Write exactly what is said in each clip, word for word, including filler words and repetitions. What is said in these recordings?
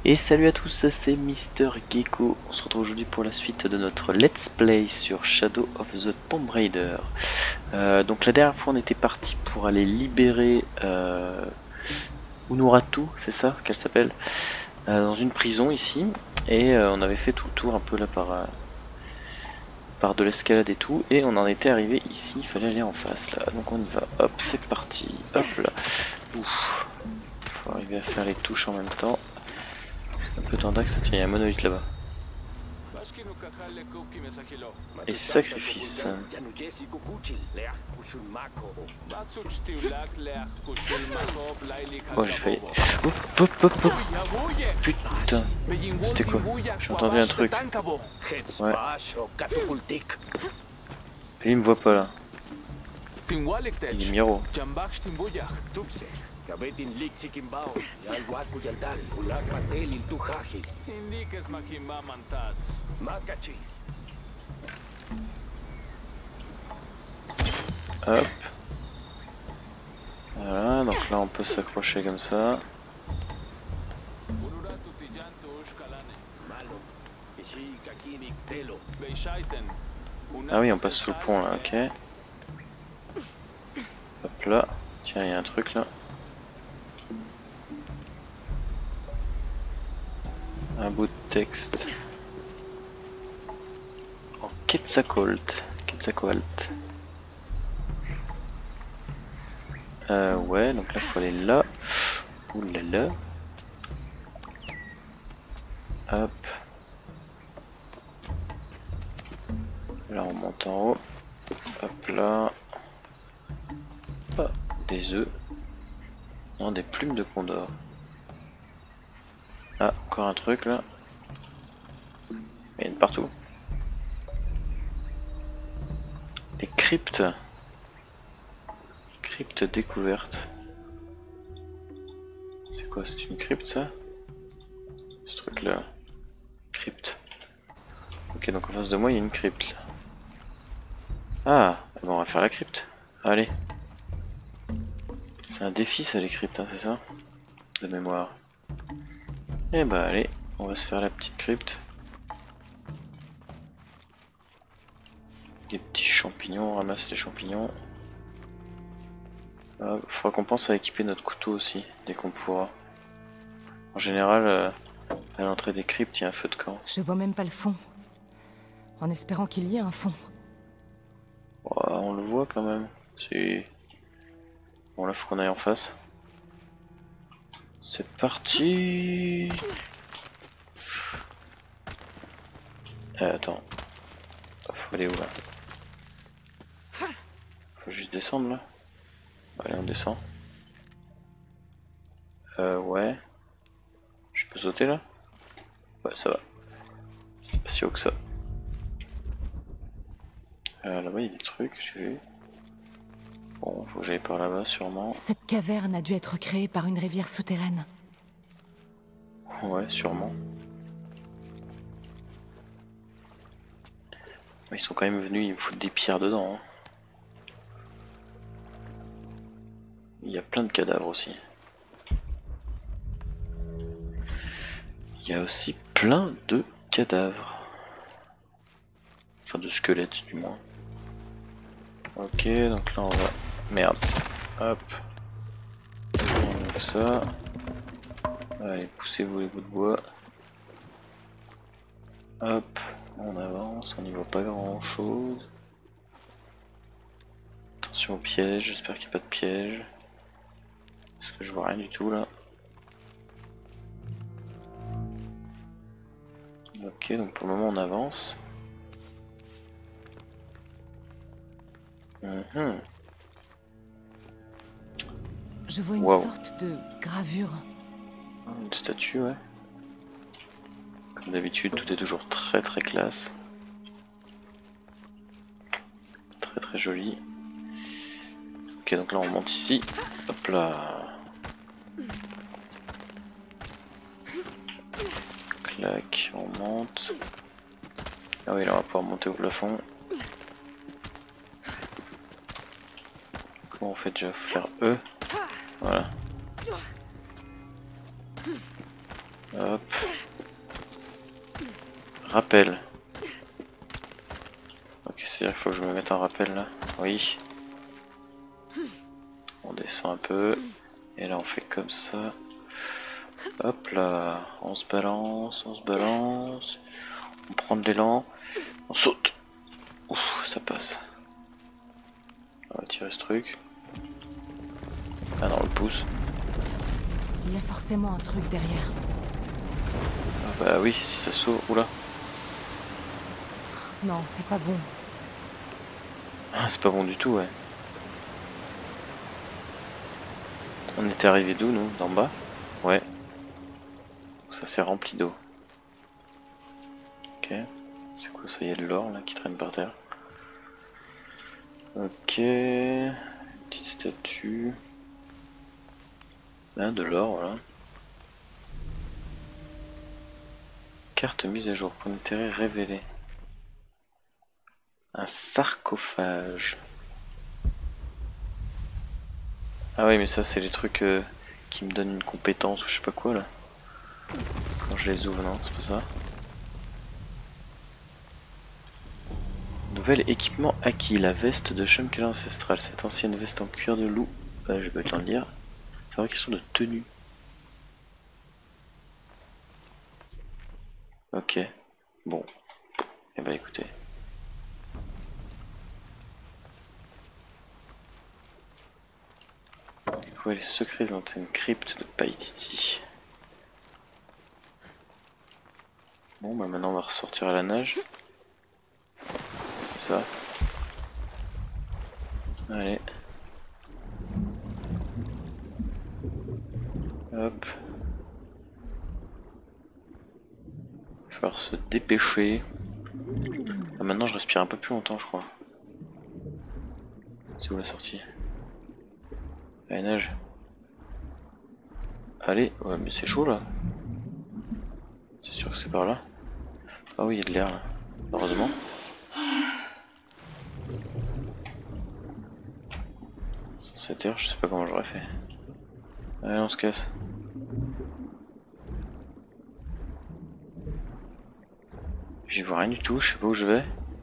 Et salut à tous, c'est Mister Gecko. On se retrouve aujourd'hui pour la suite de notre Let's Play sur Shadow of the Tomb Raider. Euh, donc la dernière fois on était parti pour aller libérer euh, Unuratu, c'est ça qu'elle s'appelle, euh, dans une prison ici. Et euh, on avait fait tout le tour un peu là par, euh, par de l'escalade et tout. Et on en était arrivé ici, il fallait aller en face là. Donc on y va, hop c'est parti, hop là. Ouf, faut arriver à faire les touches en même temps. Un peu tendax, ça tient, il y a un monolithe là-bas. Et sacrifice. Oh j'ai failli. Hop hop hop hop. Putain. C'était quoi? J'ai entendu un truc. Ouais. Lui il me voit pas là. Il est Miro. Hop. Voilà, donc là on peut s'accrocher comme ça. Ah oui, on passe sous le pont là, ok. Hop là. Tiens, il y a un truc là. Un bout de texte. En Quetzalcoatl. Quetzalcoatl. Euh, ouais, donc là faut aller là. Ouh là là. Hop. Là on monte en haut. Hop là. Ah, des œufs. Non, des plumes de condor. Ah, encore un truc là. Il y en a de partout. Des cryptes. Crypte découverte. C'est quoi? C'est une crypte ça? Ce truc là. Crypte. Ok, donc en face de moi il y a une crypte là. Ah, bon, on va faire la crypte. Allez. C'est un défi ça les cryptes, hein, c'est ça? De mémoire. Et bah allez, on va se faire la petite crypte. Des petits champignons, on ramasse les champignons. Il faudra qu'on pense à équiper notre couteau aussi, dès qu'on pourra. En général, euh, à l'entrée des cryptes, il y a un feu de camp. Je vois même pas le fond. En espérant qu'il y ait un fond. Oh, on le voit quand même. C'est... Bon là, faut qu'on aille en face. C'est parti. Euh, attends. Faut aller où là? Faut juste descendre là. Allez, on descend. Euh, ouais. Je peux sauter là? Ouais, ça va. C'était pas si haut que ça. Euh, là-bas, il y a des trucs, j'ai vu. Bon, faut que j'aille par là-bas, sûrement. Cette caverne a dû être créée par une rivière souterraine. Ouais, sûrement. Ils sont quand même venus, ils me foutent des pierres dedans. Hein. Il y a plein de cadavres aussi. Il y a aussi plein de cadavres. Enfin de squelettes du moins. Ok, donc là on va... Merde. Hop. On ouvre ça. Allez, poussez-vous les bouts de bois. Hop, on avance, on n'y voit pas grand chose. Attention au piège, j'espère qu'il n'y a pas de piège. Parce que je vois rien du tout là. Ok, donc pour le moment on avance. Mmh. Je vois une Wow. sorte de gravure. Une statue, ouais. Comme d'habitude, tout est toujours très très classe. Très très joli. Ok, donc là on monte ici. Hop là. Clac, on monte. Ah oui, là on va pouvoir monter au plafond. Comment on fait déjà? Faire E. Voilà. Hop. Rappel. Ok, c'est-à-dire qu'il faut que je me mette un rappel là. Oui. On descend un peu. Et là on fait comme ça. Hop là. On se balance, on se balance. On prend de l'élan. On saute. Ouf, ça passe. On va tirer ce truc. Ah non, le pouce. Il y a forcément un truc derrière. Ah bah oui, si ça saute. Oula. Non, c'est pas bon. Ah, c'est pas bon du tout, ouais. On était arrivé d'où, nous? D'en bas? Ouais. Ça s'est rempli d'eau. Ok. C'est quoi ça? Il y a de l'or là qui traîne par terre. Ok. Petite statue. Ah, de l'or, voilà. Carte mise à jour. Point d'intérêt révélé. Un sarcophage. Ah oui, mais ça c'est les trucs euh, qui me donnent une compétence ou je sais pas quoi là. Quand je les ouvre, non, c'est pas ça. Nouvel équipement acquis, la veste de Shumkela ancestrale. Cette ancienne veste en cuir de loup. Euh, j'ai pas eu le temps de lire. Fabrication de tenue. Ok. Bon. Eh ben écoutez. Quoi les secrets d'anciennes crypte de Paititi. Bon bah maintenant on va ressortir à la nage. C'est ça. Allez. Hop. Il va falloir se dépêcher. Ah, maintenant je respire un peu plus longtemps je crois. C'est où la sortie? Allez nage. Allez, ouais mais c'est chaud là. C'est sûr que c'est par là. Ah oui il y a de l'air là. Heureusement. Sans cette air je sais pas comment j'aurais fait. Allez on se casse. J'y vois rien du tout, je sais pas où je vais.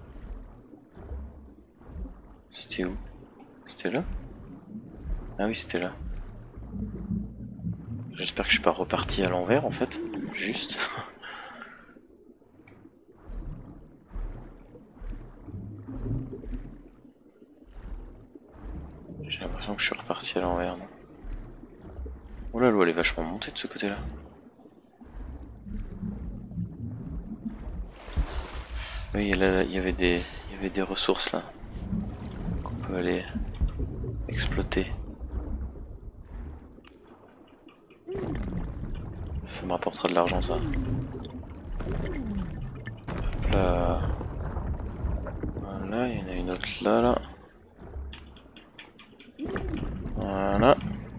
C'était où? C'était là? Ah oui c'était là. J'espère que je suis pas reparti à l'envers en fait. Juste. J'ai l'impression que je suis reparti à l'envers, non? Oh là, l'eau elle est vachement montée de ce côté-là. Oui, il y avait des, il y avait des ressources là qu'on peut aller exploiter. Ça me rapportera de l'argent ça. Hop là. Voilà, il y en a une autre là, là. Voilà.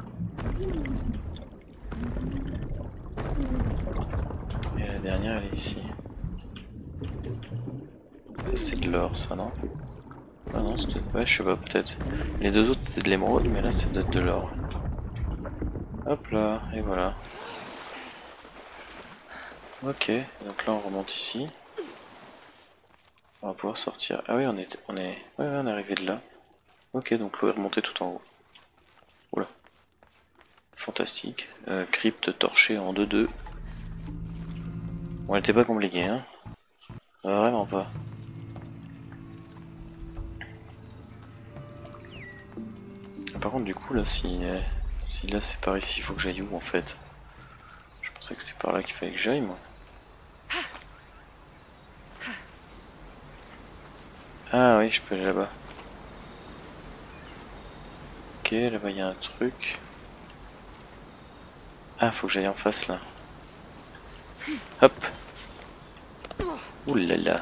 Et la dernière elle est ici. Ça c'est de l'or ça non? Ah non c'était... Ouais je sais pas peut-être. Les deux autres c'est de l'émeraude mais là c'est de, de l'or. Hop là, et voilà. Ok, donc là on remonte ici. On va pouvoir sortir. Ah oui on est... On est... Ouais, ouais on est arrivé de là. Ok donc l'eau est remontée tout en haut. Oula. Fantastique. Euh, crypte torchée en deux deux. Bon elle était pas compliquée hein. Euh, vraiment pas. Par contre du coup là si, euh, si là c'est par ici il faut que j'aille où en fait? Je pensais que c'était par là qu'il fallait que j'aille moi. Ah oui je peux aller là-bas. Ok là-bas il y a un truc. Ah faut que j'aille en face là. Hop. Ouh là là.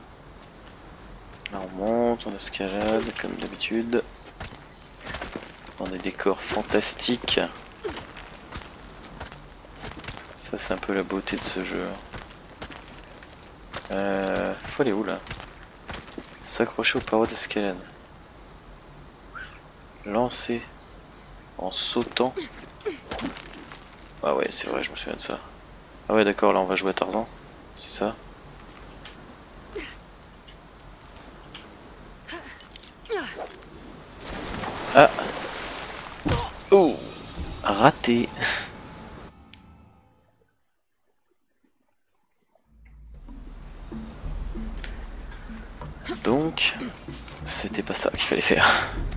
Là on monte, on escalade comme d'habitude. Dans des décors fantastiques. Ça c'est un peu la beauté de ce jeu. Euh, faut aller où là? S'accrocher aux parois d'escalade. Lancer en sautant. Ah ouais c'est vrai je me souviens de ça. Ah ouais d'accord, là on va jouer à Tarzan. C'est ça. Ah. Oh. Raté. Donc, c'était pas ça qu'il fallait faire.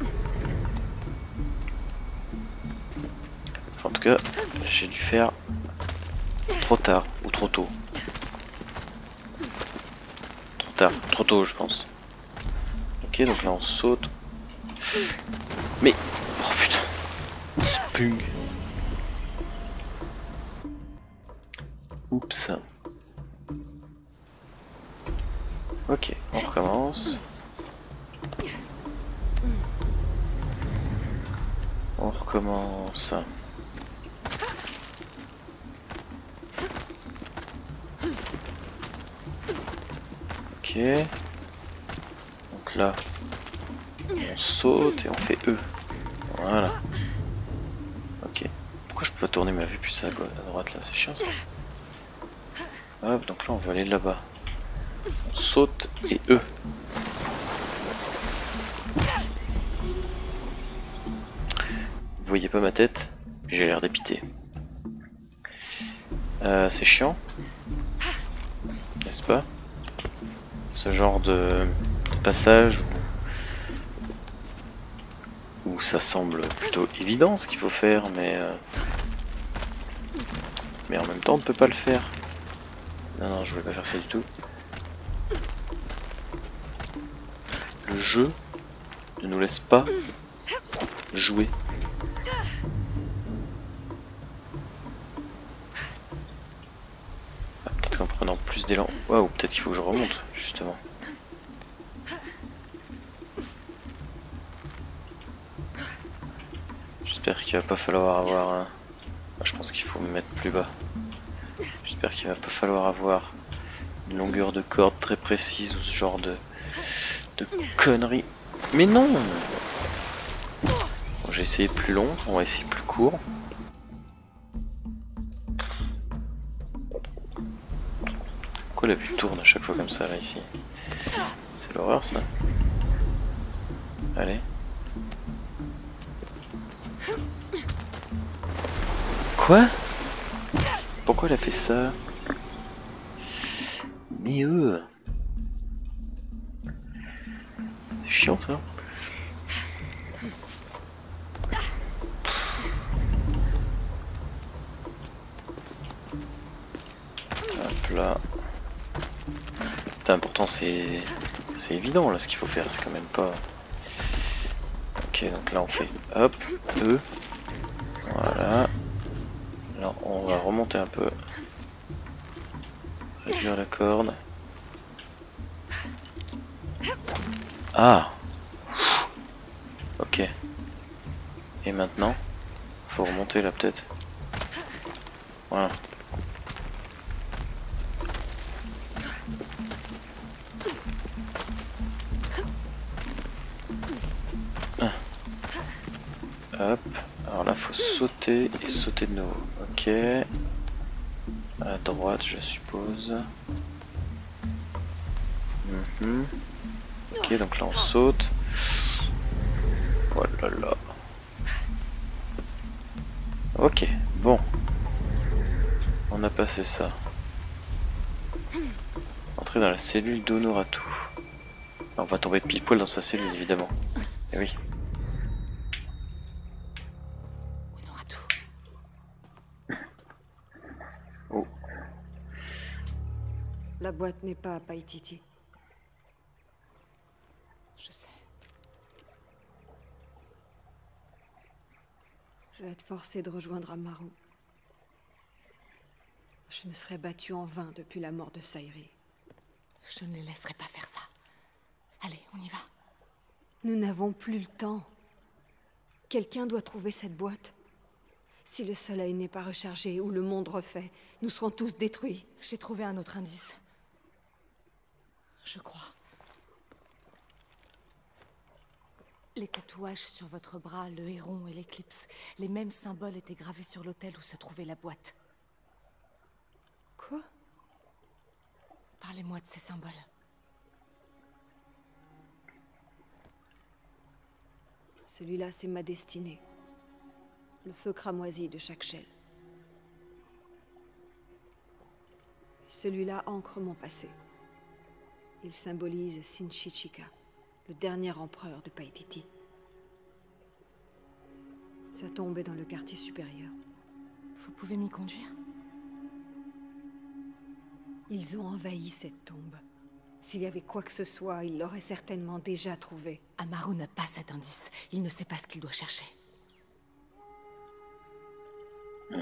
Enfin, en tout cas, j'ai dû faire trop tard ou trop tôt. Trop tard, trop tôt je pense. Ok, donc là on saute. Mais, oh putain, spung. Oups. Ok, on recommence. On recommence. Ok. Donc là, on saute et on fait E. Voilà. Ok. Pourquoi je peux pas tourner ma vue plus à droite là? C'est chiant ça. Hop, donc là on va aller là-bas. On saute et E. Vous voyez pas ma tête? J'ai l'air dépité. Euh, c'est chiant, n'est-ce pas? Ce genre de, de passage où, où ça semble plutôt évident ce qu'il faut faire, mais euh, mais en même temps on ne peut pas le faire. Non non, je voulais pas faire ça du tout. Le jeu ne nous laisse pas jouer. Ah, peut-être qu'en prenant plus d'élan. Waouh, peut-être qu'il faut que je remonte justement. J'espère qu'il va pas falloir avoir un... Je pense qu'il faut me mettre plus bas. J'espère qu'il va pas falloir avoir une longueur de corde très précise ou ce genre de, de conneries. Mais non! Bon, j'ai essayé plus long, on va essayer plus court. Pourquoi la vue tourne à chaque fois comme ça là ici? C'est l'horreur ça. Allez. Quoi? Pourquoi elle a fait ça? Mais eux, c'est chiant ça. Hop là. Putain, pourtant c'est c'est évident là ce qu'il faut faire, c'est quand même pas. Ok, donc là on fait hop, E. Voilà. Là on va remonter un peu. Réduire la corde. Ah. Ok. Et maintenant, faut remonter là peut-être. Voilà. Ah. Hop. Alors là, faut sauter et sauter de nouveau. Ok. À droite, je suppose. Mm-hmm. Ok, donc là on saute. Oh là là. Ok, bon. On a passé ça. Entrer dans la cellule d'Honoratu. On va tomber pile poil dans sa cellule, évidemment. Eh oui. Honoratu. Oh. La boîte n'est pas à Paititi. Je sais. Je vais être forcée de rejoindre Amaru. Je me serais battue en vain depuis la mort de Sairi. Je ne les laisserai pas faire ça. Allez, on y va. Nous n'avons plus le temps. Quelqu'un doit trouver cette boîte. Si le soleil n'est pas rechargé ou le monde refait, nous serons tous détruits. J'ai trouvé un autre indice. Je crois. Les tatouages sur votre bras, le héron et l'éclipse, les mêmes symboles étaient gravés sur l'autel où se trouvait la boîte. Quoi? Parlez-moi de ces symboles. Celui-là, c'est ma destinée. Le feu cramoisi de chaque chêne. Celui-là ancre mon passé. Il symbolise Shinchichika, le dernier empereur de Paititi. Sa tombe est dans le quartier supérieur. Vous pouvez m'y conduire? Ils ont envahi cette tombe. S'il y avait quoi que ce soit, ils l'auraient certainement déjà trouvé. Amaru n'a pas cet indice. Il ne sait pas ce qu'il doit chercher. Mmh.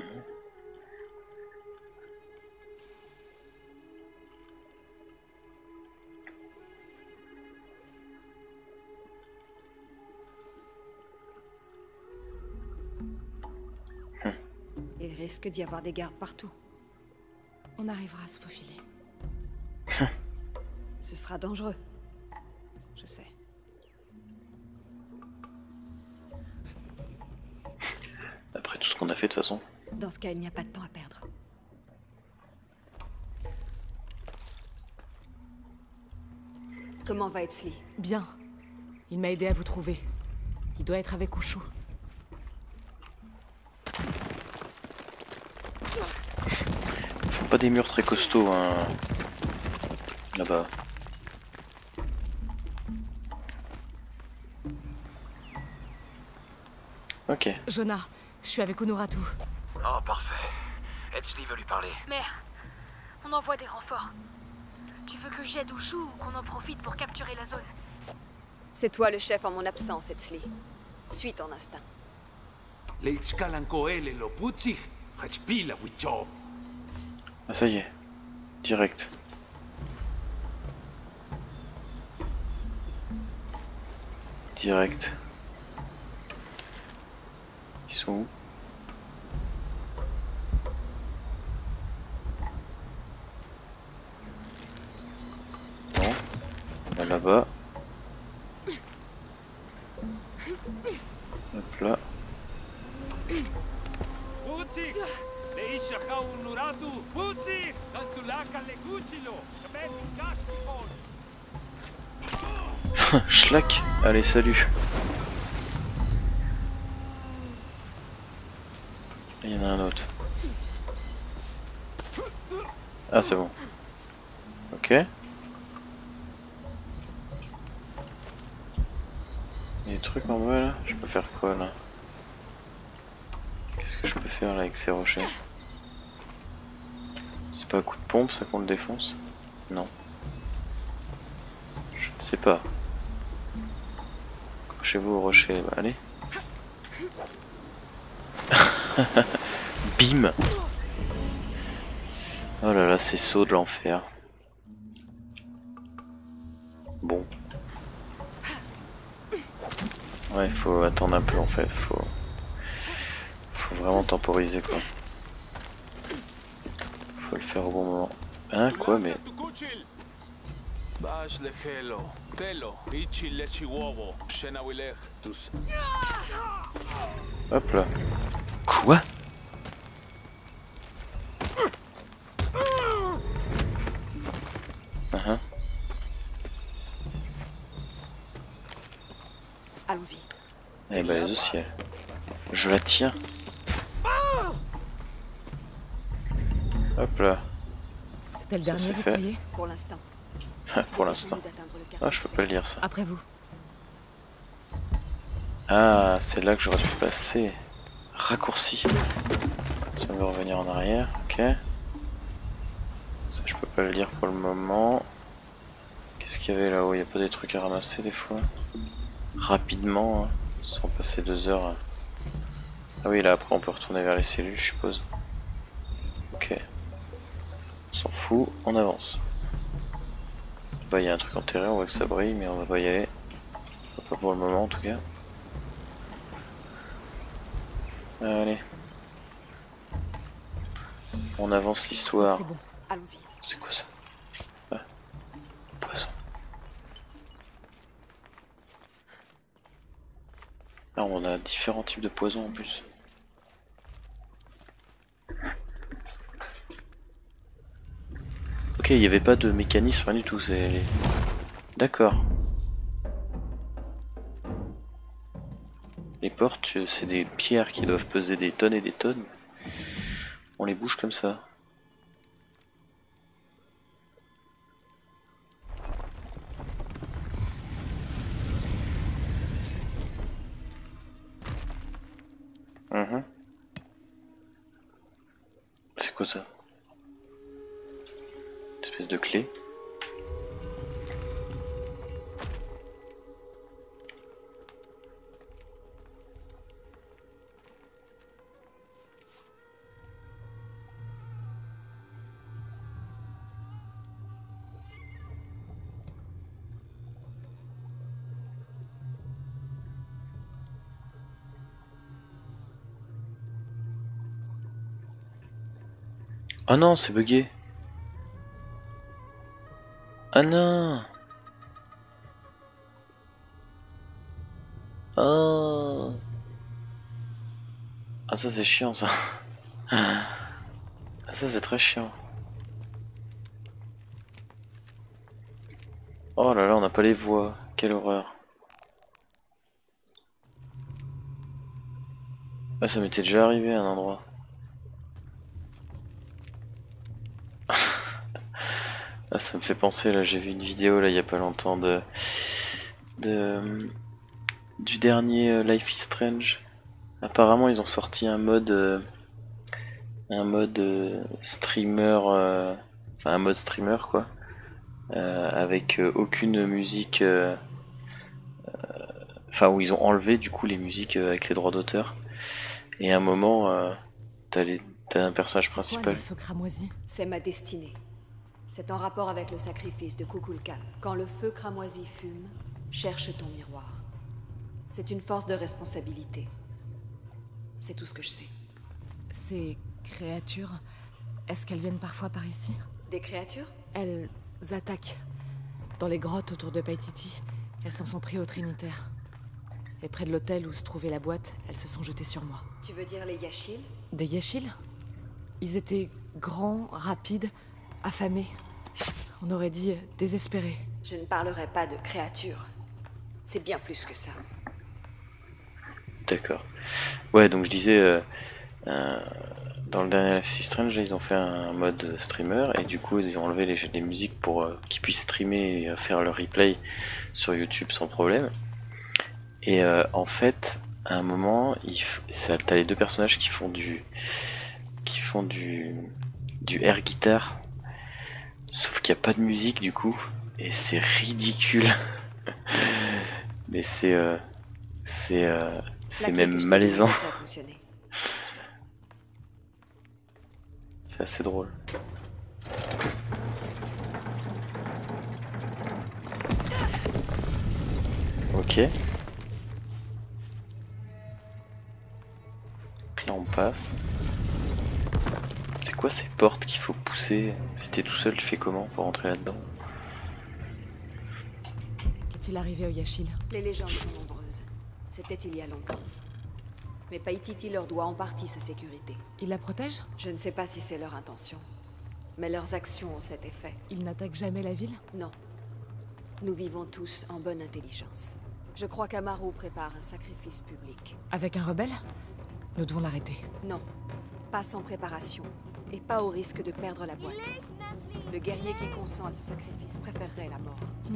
Il risque d'y avoir des gardes partout. On arrivera à se faufiler. Ce sera dangereux. Je sais. Après tout ce qu'on a fait de toute façon. Dans ce cas, il n'y a pas de temps à perdre. Comment va Etzli? Bien. Il m'a aidé à vous trouver. Il doit être avec Ushu. Faut pas des murs très costauds, hein. Là-bas. Ok. Jonah, je suis avec Honoratu. Oh, parfait. Etzli veut lui parler. Mais on envoie des renforts. Tu veux que j'aide Ushu ou qu'on en profite pour capturer la zone? C'est toi le chef en mon absence, Etzli. Suis ton instinct. Ah ça y est. Direct. Direct. Ils sont où? Non. Bah, là-bas. Hop là. Schlack. Allez, salut. Il y en a un autre. Ah, c'est bon. Ok. Il y a des trucs en bas là. Je peux faire quoi là? Qu'est-ce que je peux faire là avec ces rochers? C'est pas un coup de pompe ça qu'on le défonce? Non. Je ne sais pas. Accrochez-vous au rocher, bah allez. Bim. Oh là là, c'est saut de l'enfer. Bon. Ouais, il faut attendre un peu en fait, faut... faut vraiment temporiser quoi. Faut le faire au bon moment. Hein, quoi, mais... Hop là. Quoi? Uh-huh. Allons-y. Eh ben les aussi. Je la tiens. Hop là. C'était le Ça, dernier, c'est vous fait. croyez? Pour l'instant. Pour l'instant. Ah, je peux pas le lire ça. Après vous. Ah, c'est là que j'aurais dû passer. Raccourci. Si on veut revenir en arrière, ok. Ça, je peux pas le lire pour le moment. Qu'est-ce qu'il y avait là-haut? Il n'y a pas des trucs à ramasser des fois? Rapidement, hein, sans passer deux heures. Ah oui, là après on peut retourner vers les cellules, je suppose. Ok. On s'en fout, on avance. Bah, il y a un truc enterré, on voit que ça brille, mais on va pas y aller. Pas pour le moment en tout cas. Allez. On avance l'histoire. C'est bon. Allons-y. C'est quoi ça? Ah, poison. Ah, on a différents types de poisons en plus. ok, il n'y avait pas de mécanisme, rien du tout, c'est... D'accord. Les portes, c'est des pierres qui doivent peser des tonnes et des tonnes. On les bouge comme ça. Mmh. C'est quoi ça? Une espèce de clé. Oh non, c'est bugué. Ah non. Oh. Ah ça c'est chiant ça. Ah ça c'est très chiant. Oh là là, on n'a pas les voix. Quelle horreur. Ah ça m'était déjà arrivé à un endroit. Ah, ça me fait penser, là j'ai vu une vidéo là il y a pas longtemps de, de du dernier Life is Strange. Apparemment ils ont sorti un mode euh, un mode euh, streamer, euh, enfin un mode streamer quoi, euh, avec euh, aucune musique, euh, enfin où ils ont enlevé du coup les musiques euh, avec les droits d'auteur. Et à un moment euh, t'as les t'as un personnage principal. Quoi, le feu cramoisi? C'est ma destinée. C'est en rapport avec le sacrifice de Kukulkan. Quand le feu cramoisi fume, cherche ton miroir. C'est une force de responsabilité. C'est tout ce que je sais. Ces créatures, est-ce qu'elles viennent parfois par ici? Des créatures? Elles attaquent. Dans les grottes autour de Paititi, elles s'en sont pris au Trinitaire. Et près de l'hôtel où se trouvait la boîte, elles se sont jetées sur moi. Tu veux dire les Yashil? Des Yashil? Ils étaient grands, rapides, affamés. On aurait dit désespérés. Je ne parlerai pas de créatures. C'est bien plus que ça. D'accord. Ouais, donc je disais, euh, euh, dans le dernier Life is Strange, ils ont fait un mode streamer et du coup ils ont enlevé les, les musiques pour euh, qu'ils puissent streamer et faire leur replay sur YouTube sans problème. Et euh, en fait, à un moment, t'as les deux personnages qui font du, qui font du, du air guitar. Sauf qu'il n'y a pas de musique du coup, et c'est ridicule. Mais c'est euh, c'est euh, c'est même malaisant. C'est assez drôle. Ok. Donc là on passe. C'est quoi ces portes qu'il faut pousser? Si t'es tout seul, tu fais comment pour rentrer là-dedans? Qu'est-il arrivé au Yashil? Les légendes sont nombreuses. C'était il y a longtemps. Mais Paititi leur doit en partie sa sécurité. Ils la protègent? Je ne sais pas si c'est leur intention. Mais leurs actions ont cet effet. Ils n'attaquent jamais la ville? Non. Nous vivons tous en bonne intelligence. Je crois qu'Amaru prépare un sacrifice public. Avec un rebelle? Nous devons l'arrêter. Non. Pas sans préparation. Et pas au risque de perdre la boîte. Le guerrier qui consent à ce sacrifice préférerait la mort.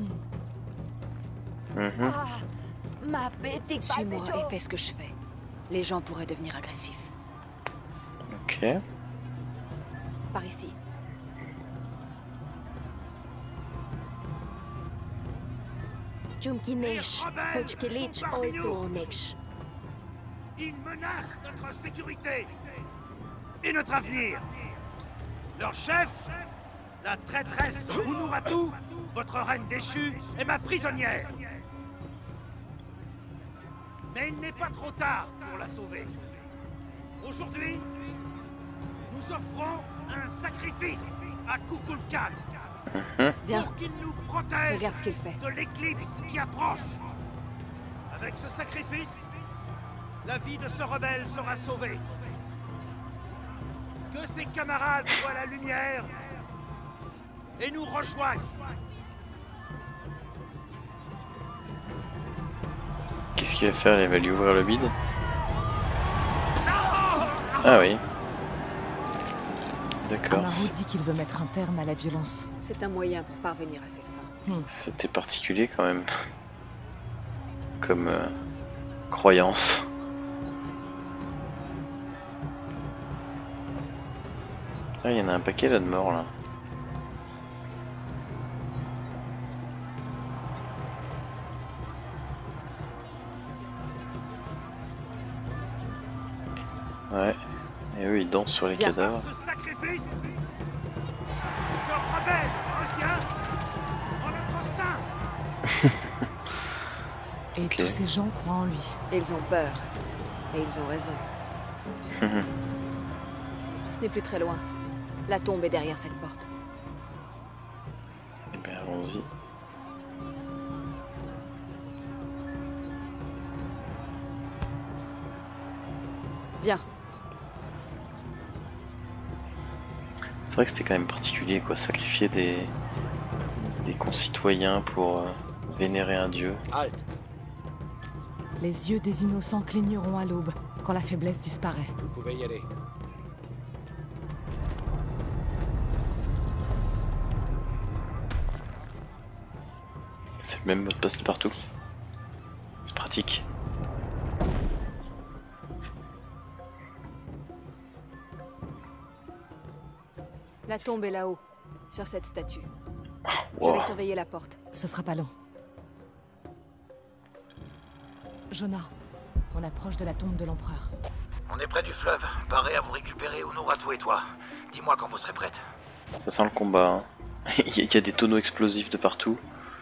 Mmh. Mmh. Ah, ma bête, suis-moi et fais ce que je fais. Les gens pourraient devenir agressifs. Ok. Par ici. Ils menacent notre sécurité et notre avenir. Leur chef, la traîtresse Unuratu, votre reine déchue, est ma prisonnière. Mais il n'est pas trop tard pour la sauver. Aujourd'hui, nous offrons un sacrifice à Kukulkan. Viens. Pour qu'il nous protège. Regarde ce qu'il fait. De l'éclipse qui approche. Avec ce sacrifice, la vie de ce rebelle sera sauvée. Que ses camarades voient la lumière et nous rejoignent. Qu'est-ce qu'il va faire? Il va lui ouvrir le bide. Ah oui. D'accord. Amaru dit qu'il veut mettre un terme à la violence. C'est un moyen pour parvenir à ses fins. Hmm. C'était particulier quand même. Comme euh, croyance. Ah, il y en a un paquet là de morts là. Ouais. Et eux ils dansent sur les Bien. cadavres. Ce sacrifice, ce rebelle revient en notre sein. Et Ok. tous ces gens croient en lui. Ils ont peur. Et ils ont raison. Mhm. Ce n'est plus très loin. La tombe est derrière cette porte. Eh bien allons-y. Bien. C'est vrai que c'était quand même particulier quoi, sacrifier des, des concitoyens pour euh, vénérer un dieu. Halte. Les yeux des innocents cligneront à l'aube, quand la faiblesse disparaît. Vous pouvez y aller. C'est le même mot de passe de partout. C'est pratique. La tombe est là-haut, sur cette statue. Je Wow. vais surveiller la porte. Ce sera pas long. Jonah, on approche de la tombe de l'empereur. On est près du fleuve. Paré à vous récupérer, Unuratu et toi. Dis-moi quand vous serez prête. Ça sent le combat. Hein. Il y a- il y a des tonneaux explosifs de partout.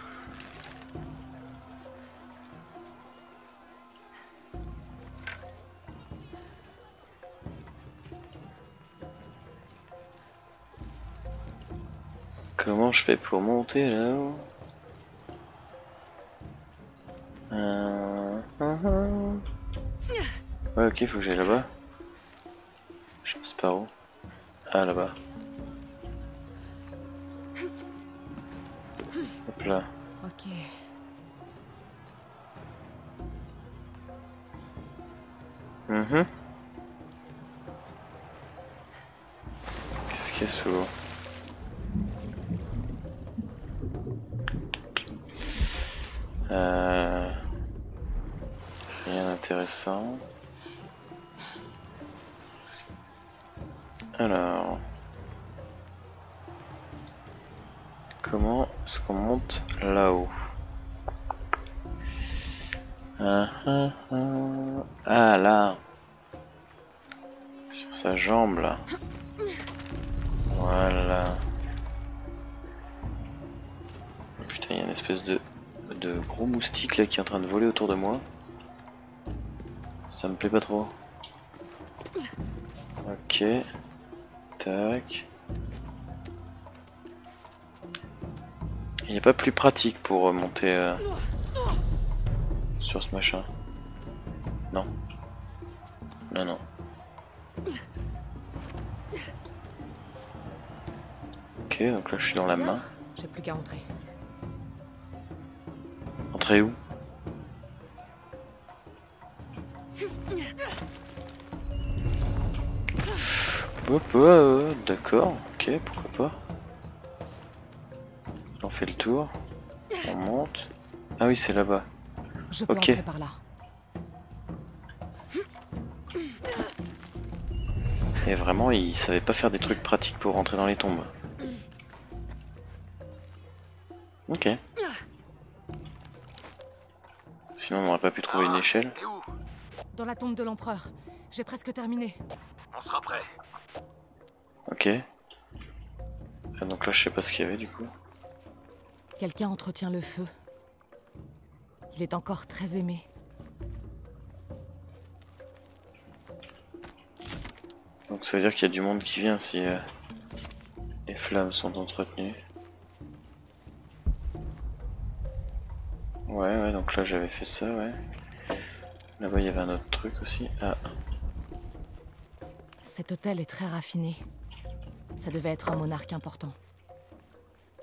Comment je fais pour monter là-haut? Euh, hum, hum. Ouais, ok, faut que j'aille là-bas. Je passe par où? Ah, là-bas. Hop là. Ok. Mhm. Qu'est-ce qu'il y a sous l'eau? Euh... Rien d'intéressant. Alors... Comment est-ce qu'on monte là-haut? Ah, ah, ah. Ah, là. Sur sa jambe là. Voilà. Oh, putain, il y a une espèce de, de gros moustique là qui est en train de voler autour de moi. Ça me plaît pas trop. Ok. Tac. Il n'y a pas plus pratique pour monter euh, sur ce machin. Non. Non, non. Ok, donc là je suis dans la main. J'ai plus qu'à entrer. Entrer où? Hop, euh, d'accord, ok, pourquoi pas. On fait le tour. On monte. Ah oui, c'est là-bas. Je peux Ok. entrer par là. Et vraiment, il savait pas faire des trucs pratiques pour rentrer dans les tombes. Ok. Sinon, on n'aurait pas pu trouver une échelle. T'es où? Dans la tombe de l'empereur. J'ai presque terminé. On sera prêt. Ok. Ah, donc là, je sais pas ce qu'il y avait du coup. Quelqu'un entretient le feu. Il est encore très aimé. Donc ça veut dire qu'il y a du monde qui vient si euh, les flammes sont entretenues. Ouais, ouais, donc là j'avais fait ça, ouais. Là-bas il y avait un autre truc aussi. Ah, Cet hôtel est très raffiné. Ça devait être un monarque important.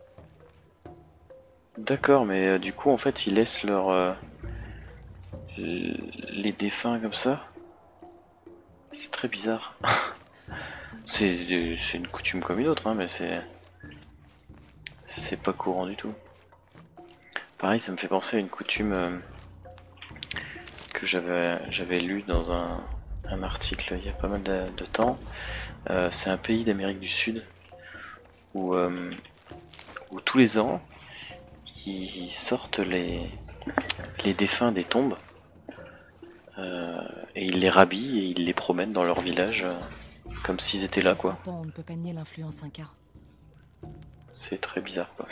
D'accord, mais euh, du coup, en fait, ils laissent leur euh, les défunts comme ça. C'est très bizarre. C'est c'est une coutume comme une autre, hein, mais c'est c'est pas courant du tout. Pareil, ça me fait penser à une coutume euh, que j'avais j'avais lu dans un, un article il y a pas mal de, de temps. Euh, c'est un pays d'Amérique du Sud où, euh, où tous les ans ils sortent les, les défunts des tombes euh, et ils les rhabillent et ils les promènent dans leur village euh, comme s'ils étaient là, quoi. On ne peut pas nier l'influence Inca. C'est très bizarre, quoi.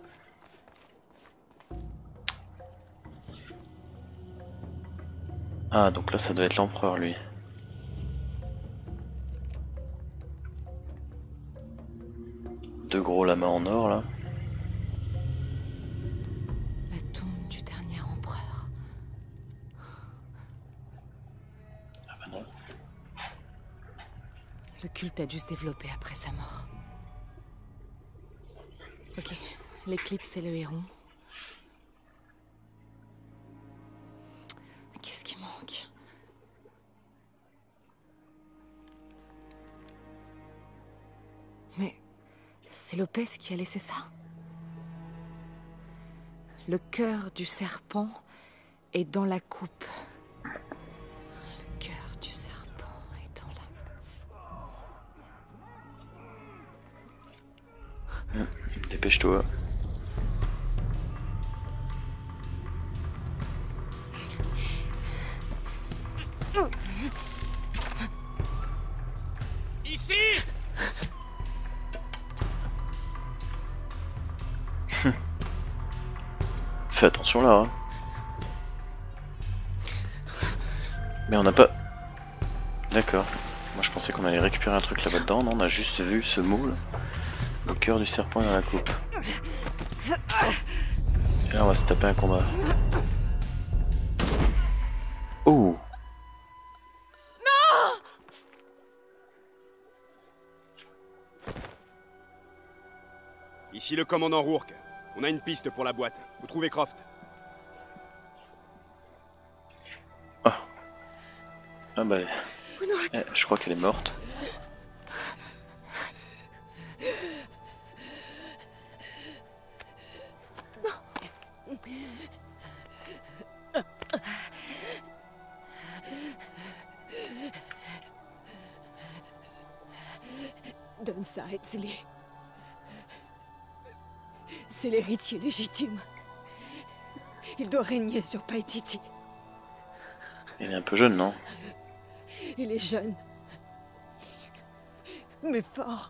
Ah, donc là ça doit être l'empereur, lui. Deux gros lamas en or là. La tombe du dernier empereur. Ah bah non. Le culte a dû se développer après sa mort. Ok, l'éclipse et le héron. Qu'est-ce qui manque? Mais c'est Lopez qui a laissé ça. Le cœur du serpent est dans la coupe. Le cœur du serpent est dans la... Mmh. Dépêche-toi. Ici! Fais attention là. Hein. Mais on n'a pas... D'accord. Moi je pensais qu'on allait récupérer un truc là-bas dedans. Non, on a juste vu ce mot là. Le cœur du serpent est dans la coupe. Et là on va se taper un combat. Oh! Ici le commandant Rourke. On a une piste pour la boîte. Vous trouvez Croft? Ah. Ah bah... Eh, je crois qu'elle est morte. Donne ça à Etzli. C'est l'héritier légitime. Il doit régner sur Paititi. Elle est un peu jeune, non? Il est jeune. Mais fort.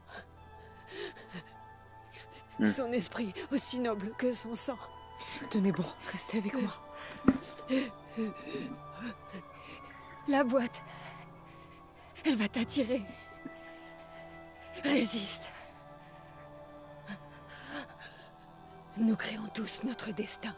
Hmm. Son esprit aussi noble que son sang. Tenez bon, restez avec moi. La boîte. Elle va t'attirer. Résiste. Nous créons tous notre destin.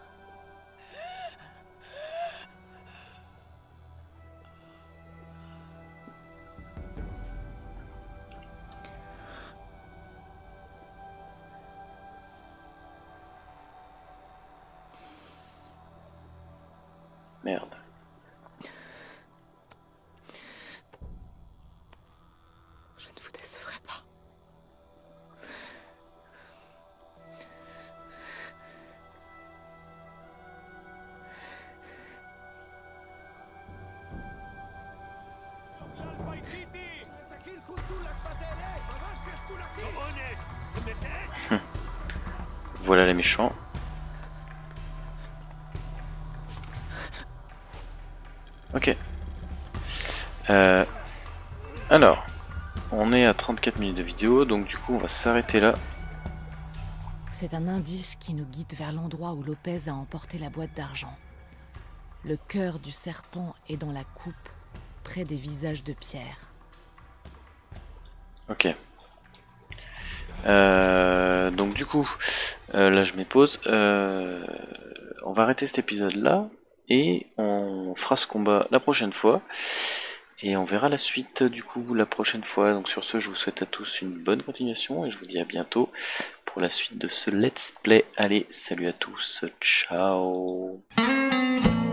Merde. Je ne vous décevrai pas. Voilà les méchants. Ok. Euh, alors, on est à trente-quatre minutes de vidéo, donc du coup on va s'arrêter là. C'est un indice qui nous guide vers l'endroit où Lopez a emporté la boîte d'argent. Le cœur du serpent est dans la coupe, près des visages de pierre. Ok. Euh, donc du coup, euh, là je m'épose. Euh, on va arrêter cet épisode là et on fera ce combat la prochaine fois. Et on verra la suite du coup la prochaine fois. Donc sur ce, je vous souhaite à tous une bonne continuation et je vous dis à bientôt pour pour la suite de ce let's play. Allez, salut à tous, ciao.